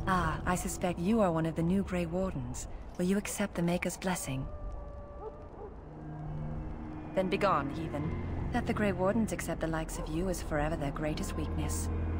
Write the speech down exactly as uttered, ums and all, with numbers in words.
Ah, I suspect you are one of the new Grey Wardens. Will you accept the Maker's blessing? Then begone, heathen. Let the Grey Wardens accept the likes of you as forever their greatest weakness.